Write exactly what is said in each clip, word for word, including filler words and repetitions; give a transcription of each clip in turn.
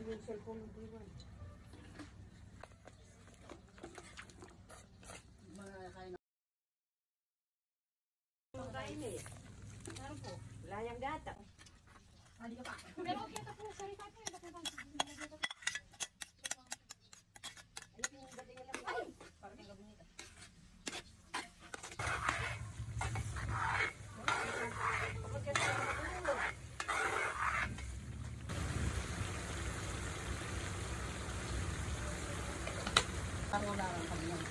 yung cellphone ng Diwan. Mga kain na. Mga kain eh. Ano po? Layang gata. Hindi ka pa. Pero okay ito po. Sorry pa po. Ay! Parang yung gabi nito. Parang wala lang kami yan.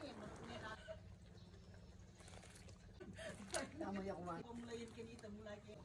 Tama ya kumain.